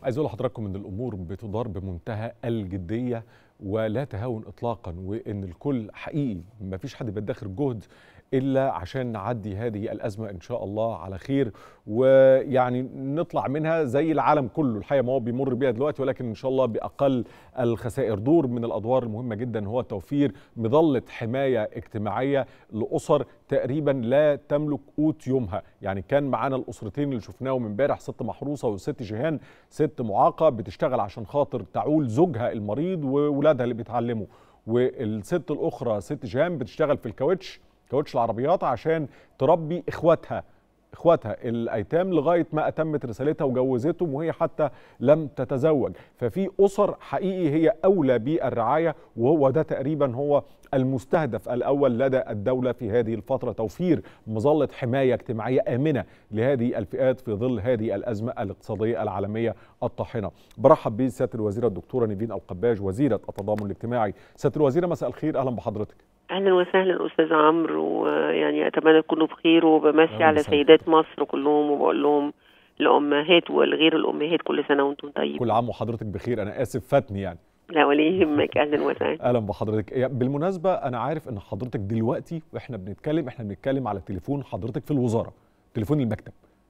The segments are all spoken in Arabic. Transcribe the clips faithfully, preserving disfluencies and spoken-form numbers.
عايز اقول لحضراتكم ان الامور بتدار بمنتهى الجديه ولا تهاون اطلاقا، وان الكل حقيقي ما فيش حد بيدخر جهد الا عشان نعدي هذه الازمه ان شاء الله على خير، ويعني نطلع منها زي العالم كله الحقيقه ما هو بيمر بيها دلوقتي، ولكن ان شاء الله باقل الخسائر. دور من الادوار المهمه جدا هو توفير مظله حمايه اجتماعيه لاسر تقريبا لا تملك قوت يومها. يعني كان معانا الاسرتين اللي شفناهم امبارح، ست محروسه وست جيهان، ست معاقه بتشتغل عشان خاطر تعول زوجها المريض وولادها اللي بيتعلموا، والست الاخرى ست جيهان بتشتغل في الكاوتش كاوتش العربيات عشان تربي اخواتها اخواتها الايتام لغايه ما اتمت رسالتها وجوزتهم وهي حتى لم تتزوج. ففي اسر حقيقي هي اولى بالرعايه، وهو ده تقريبا هو المستهدف الاول لدى الدوله في هذه الفتره، توفير مظله حمايه اجتماعيه امنه لهذه الفئات في ظل هذه الازمه الاقتصاديه العالميه الطاحنه. برحب بسياده الوزيره الدكتوره نيفين القباج وزيره التضامن الاجتماعي. سياده الوزيره مساء الخير، اهلا بحضرتك. اهلا وسهلا استاذ عمرو، ويعني اتمنى تكونوا بخير، وبمسي على سيدات مصر كلهم وبقول لهم الامهات والغير الامهات كل سنه وانتم طيبين. كل عام وحضرتك بخير. انا اسف فاتني يعني. لا ولا يهمك، اهلا وسهلا. اهلا بحضرتك. بالمناسبه انا عارف ان حضرتك دلوقتي واحنا بنتكلم احنا بنتكلم على تليفون حضرتك في الوزاره، تليفون المكتب.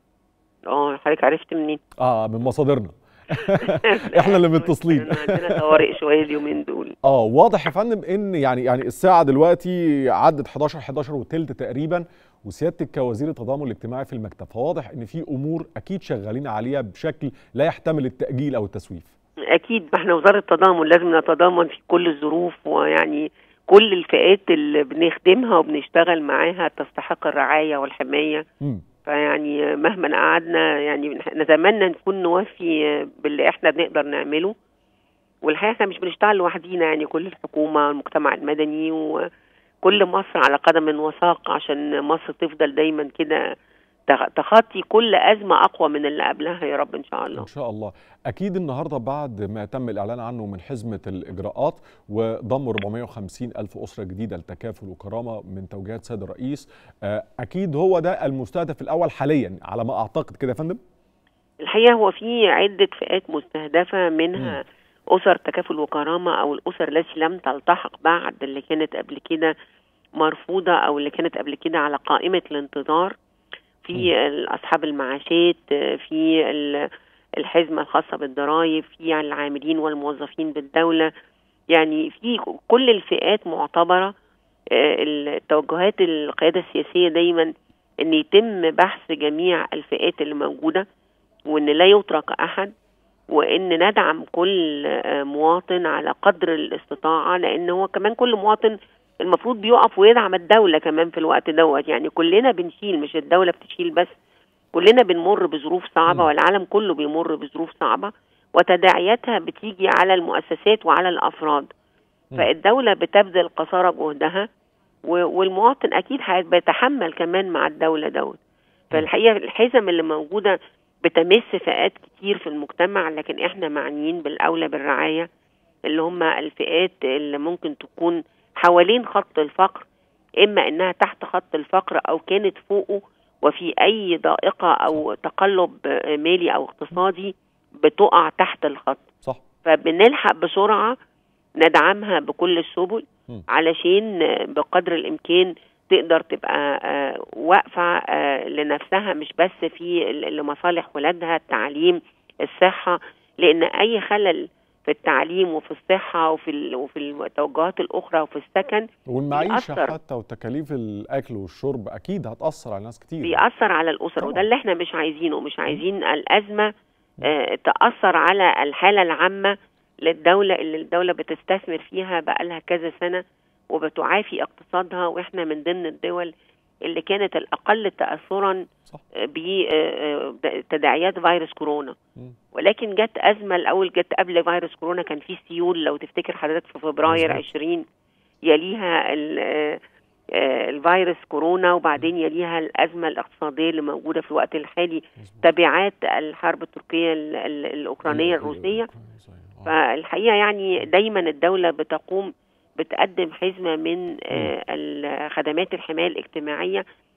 اه حضرتك عرفت منين؟ اه من مصادرنا. احنا اللي متصلين. عندنا طوارئ شويه اليومين دول. اه واضح يا فندم ان يعني يعني الساعه دلوقتي عدت حداشر حداشر وثلث تقريبا، وسيادتك كوزير التضامن الاجتماعي في المكتب، فواضح ان في امور اكيد شغالين عليها بشكل لا يحتمل التاجيل او التسويف. اكيد، ما احنا وزاره التضامن لازم نتضامن في كل الظروف، ويعني كل الفئات اللي بنخدمها وبنشتغل معاها تستحق الرعايه والحمايه. م. فيعني مهما قعدنا يعني نتمنى نكون نوفي باللي احنا بنقدر نعمله، والحقيقه احنا مش بنشتغل لوحدينا، يعني كل الحكومه والمجتمع المدني وكل مصر على قدم وساق عشان مصر تفضل دايما كده تخطي كل ازمه اقوى من اللي قبلها يا رب ان شاء الله. ان شاء الله. اكيد النهارده بعد ما تم الاعلان عنه من حزمه الاجراءات وضم أربعمائة وخمسين الف اسره جديده لتكافل وكرامه من توجيهات سيد الرئيس، اكيد هو ده المستهدف الاول حاليا على ما اعتقد كده يا فندم. الحقيقه هو في عده فئات مستهدفه، منها م. اسر تكافل وكرامه او الاسر التي لم تلتحق بعد، اللي كانت قبل كده مرفوضه او اللي كانت قبل كده على قائمه الانتظار، في اصحاب المعاشات، في الحزمه الخاصه بالضرائب، في العاملين والموظفين بالدوله، يعني في كل الفئات معتبره. التوجهات القياده السياسيه دايما ان يتم بحث جميع الفئات اللي موجوده، وان لا يترك احد، وان ندعم كل مواطن على قدر الاستطاعه، لان هو كمان كل مواطن المفروض بيقف ويدعم الدولة كمان في الوقت دوت. يعني كلنا بنشيل، مش الدولة بتشيل بس، كلنا بنمر بظروف صعبة، والعالم كله بيمر بظروف صعبة، وتداعياتها بتيجي على المؤسسات وعلى الأفراد. فالدولة بتبذل قصارى جهدها، والمواطن أكيد بيتحمل كمان مع الدولة دوت. فالحقيقة الحزم اللي موجودة بتمس فئات كتير في المجتمع، لكن احنا معنيين بالأولى بالرعاية، اللي هم الفئات اللي ممكن تكون حوالين خط الفقر، إما إنها تحت خط الفقر أو كانت فوقه، وفي أي ضائقة أو تقلب مالي أو اقتصادي بتقع تحت الخط. صح. فبنلحق بسرعة ندعمها بكل السبل علشان بقدر الإمكان تقدر تبقى واقفة لنفسها، مش بس في لمصالح ولادها، التعليم، الصحة، لأن أي خلل في التعليم وفي الصحة وفي وفي التوجهات الأخرى وفي السكن والمعيشة حتى وتكاليف الأكل والشرب أكيد هتأثر على ناس كتير، بيأثر على الأسر طبعا. وده اللي احنا مش عايزينه، مش عايزين الأزمة آه تأثر على الحالة العامة للدولة اللي الدولة بتستثمر فيها بقالها كذا سنة وبتعافي اقتصادها، وإحنا من ضمن الدول اللي كانت الأقل تأثرا بتداعيات فيروس كورونا. ولكن جت أزمة الأول، جت قبل فيروس كورونا كان في سيول لو تفتكر حضرتك في فبراير عشرين، يليها الفيروس كورونا، وبعدين يليها الأزمة الاقتصادية اللي موجودة في الوقت الحالي، تبعات الحرب التركية الأوكرانية الروسية. فالحقيقة يعني دايما الدولة بتقوم بتقدم حزمة من خدمات الحماية الاجتماعية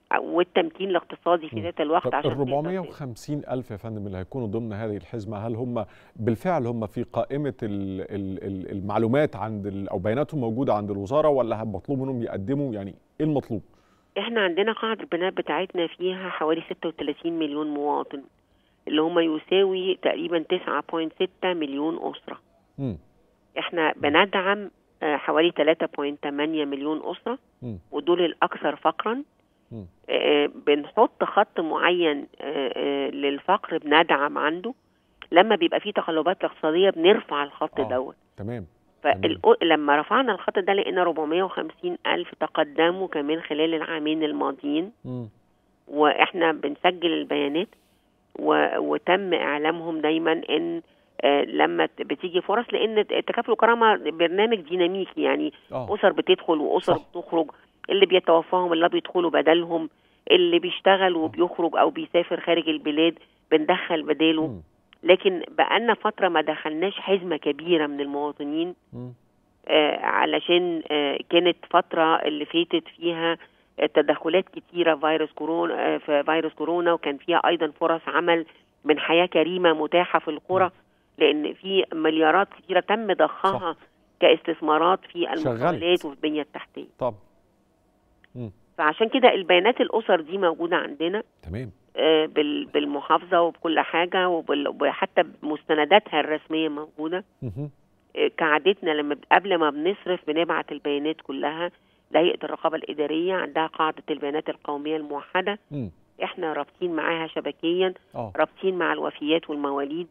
والتمكين الاقتصادي في ذات الوقت. عشان ال أربعمائة وخمسين ألف يا فندم اللي هيكونوا ضمن هذه الحزمة، هل هم بالفعل هم في قائمة المعلومات عند أو بياناتهم موجودة عند الوزارة، ولا مطلوب منهم يقدموا؟ يعني إيه المطلوب؟ إحنا عندنا قاعدة البيانات بتاعتنا فيها حوالي ستة وثلاثين مليون مواطن، اللي هم يساوي تقريبا تسعة فاصلة ستة مليون أسرة. م. إحنا بندعم حوالي ثلاثة فاصلة ثمانية مليون أسرة، م. ودول الأكثر فقرا. آه بنحط خط معين آه آه للفقر بندعم عنده. لما بيبقى فيه تقلبات اقتصادية بنرفع الخط آه. دوت. تمام. فلما رفعنا الخط ده لقينا أربعمائة وخمسين ألف تقدموا كمان خلال العامين الماضيين. م. وإحنا بنسجل البيانات وتم إعلامهم دايما إن آه لما بتيجي فرص، لأن التكافل والكرامة برنامج ديناميكي، يعني أوه. أسر بتدخل وأسر صح. بتخرج، اللي بيتوفاهم اللي بيدخلوا بدلهم، اللي بيشتغل وبيخرج أو بيسافر خارج البلاد بندخل بداله. م. لكن بقالنا فترة ما دخلناش حزمة كبيرة من المواطنين، آه علشان آه كانت فترة اللي فاتت فيها تدخلات كتيرة فيروس كورونا، آه في فيروس كورونا، وكان فيها أيضا فرص عمل من حياة كريمة متاحة في القرى، لأن في مليارات كتيرة تم ضخها كاستثمارات في المقاولات وفي البنية التحتية. طب فعشان كده البيانات الأسر دي موجودة عندنا. تمام. آه بالمحافظة وبكل حاجة، وحتى بمستنداتها الرسمية موجودة. آه كعادتنا لما قبل ما بنصرف بنبعت البيانات كلها لهيئة الرقابة الإدارية، عندها قاعدة البيانات القومية الموحدة. م. احنا رابطين معاها شبكيا، رابطين مع الوفيات والمواليد،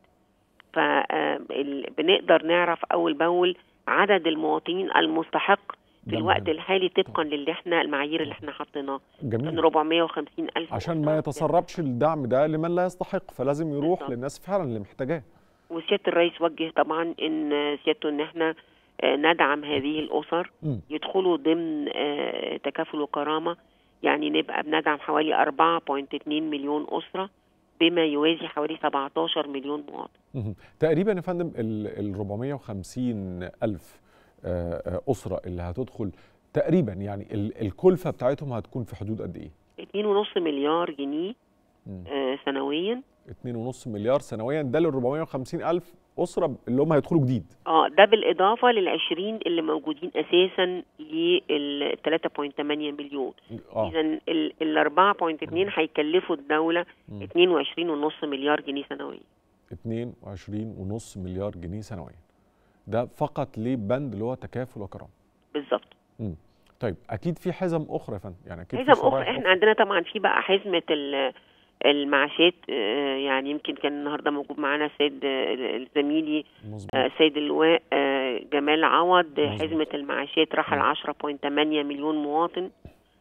فبنقدر نعرف أول بأول عدد المواطنين المستحق في الوقت الحالي طبقا للي احنا المعايير اللي احنا حطيناها. جميل. أربعمائة وخمسين ألف عشان ما يتسربش الدعم ده لمن لا يستحق، فلازم يروح بالضبط للناس فعلا اللي محتاجاه. وسيادة الرئيس وجه طبعا ان سيادته ان احنا ندعم هذه الأسر م. يدخلوا ضمن تكافل وكرامة، يعني نبقى بندعم حوالي أربعة فاصلة اثنين مليون أسرة بما يوازي حوالي سبعة عشر مليون مواطن. تقريبا يا فندم ال أربعمائة وخمسين ألف أسرة اللي هتدخل تقريبا، يعني الكلفة بتاعتهم هتكون في حدود قد إيه؟ اتنين ونص مليار جنيه آه سنويا. اتنين ونص مليار سنويا، ده ل أربعمائة وخمسين ألف أسرة اللي هم هيدخلوا جديد. اه ده بالإضافة للعشرين اللي موجودين أساسا لل ثلاثة فاصلة ثمانية مليون. آه. إذا ال أربعة فاصلة اثنين هيكلفوا الدولة اتنين وعشرين ونص مليار جنيه سنويا. اتنين وعشرين ونص مليار جنيه سنويا، ده فقط لبند اللي هو تكافل وكرامة. بالظبط. طيب اكيد في حزم اخرى يا فندم، يعني اكيد حزم اخرى. احنا أخرى. عندنا طبعا في بقى حزمه المعاشات، يعني يمكن كان النهارده موجود معانا السيد زميلي السيد اللواء جمال عوض. مزبوط. حزمه المعاشات راح ل عشرة فاصلة ثمانية مليون مواطن.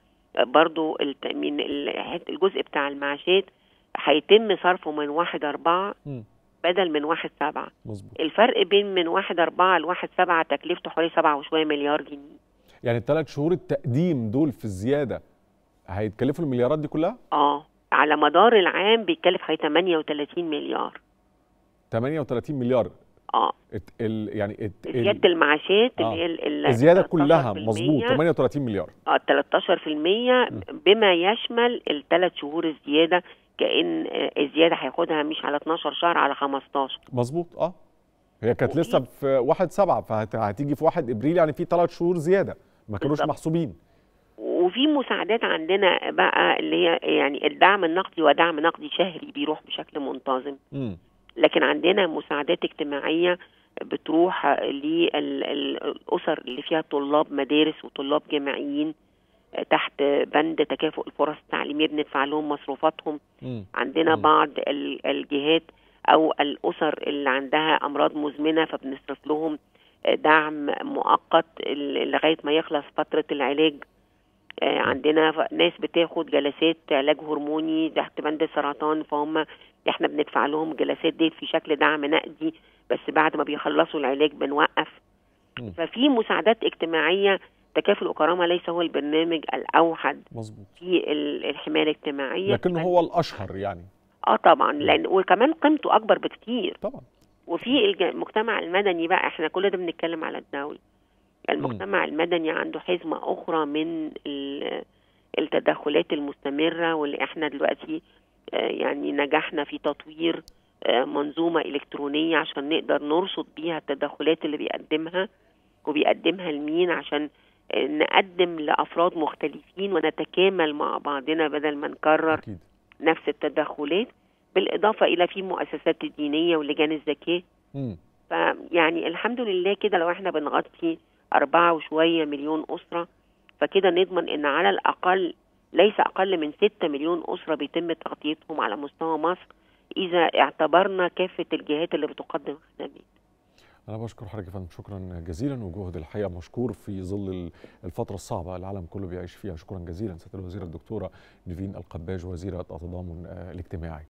برضو التامين الجزء بتاع المعاشات هيتم صرفه من واحد أربعة بدل من واحد سبعة. مظبوط. الفرق بين من واحد أربعة لواحد سبعة تكلفته حوالي سبعة وشوية مليار جنيه. يعني الثلاث شهور التقديم دول في الزيادة هيتكلفوا المليارات دي كلها؟ اه على مدار العام بيتكلف حوالي ثمانية وثلاثين مليار. ثمانية وثلاثين مليار. اه ال يعني ال زيادة المعاشات آه. اللي هي الزيادة كلها مظبوط ثمانية وثلاثين مليار. اه ثلاثة عشر بالمية بما يشمل الثلاث شهور الزيادة، كأن الزيادة هياخدها مش على اتناشر شهر، على خمستاشر. مظبوط. اه هي كانت لسه في واحد سبعة، فهتيجي في واحد ابريل، يعني في ثلاث شهور زيادة ما كانوش محسوبين. وفي مساعدات عندنا بقى اللي هي يعني الدعم النقدي، ودعم نقدي شهري بيروح بشكل منتظم. م. لكن عندنا مساعدات اجتماعية بتروح للأسر اللي فيها طلاب مدارس وطلاب جامعيين تحت بند تكافؤ الفرص التعليمية، بندفع لهم مصروفاتهم. م. عندنا م. بعض الجهات أو الأسر اللي عندها أمراض مزمنة فبنصرف لهم دعم مؤقت لغاية ما يخلص فترة العلاج. عندنا ناس بتاخد جلسات علاج هرموني تحت بند السرطان، فهم احنا بندفع لهم جلسات دي في شكل دعم نقدي، بس بعد ما بيخلصوا العلاج بنوقف. م. ففي مساعدات اجتماعية. تكافل وكرامة ليس هو البرنامج الأوحد مظبوط في الحماية الاجتماعية، لكنه هو الأشهر يعني. اه طبعا، لأن وكمان قيمته أكبر بكتير طبعا. وفي المجتمع المدني بقى، احنا كل ده بنتكلم على الدولة. المجتمع م. المدني عنده حزمة أخرى من التدخلات المستمرة، واللي احنا دلوقتي يعني نجحنا في تطوير منظومة إلكترونية عشان نقدر نرصد بيها التدخلات اللي بيقدمها وبيقدمها لمين، عشان نقدم لأفراد مختلفين ونتكامل مع بعضنا بدل ما نكرر أكيد نفس التدخلات. بالإضافة إلى في مؤسسات الدينية واللجان الزكاة. فيعني الحمد لله كده لو احنا بنغطي أربعة وشوية مليون أسرة، فكده نضمن إن على الأقل ليس أقل من ستة مليون أسرة بيتم تغطيتهم على مستوى مصر إذا اعتبرنا كافة الجهات اللي بتقدم خدمات. أنا بشكر حضرتك يا فندم شكرا جزيلا، وجهد الحقيقة مشكور في ظل الفترة الصعبة العالم كله بيعيش فيها. شكرا جزيلا سيادة الوزيرة الدكتورة نيفين القباج وزيرة التضامن الاجتماعي.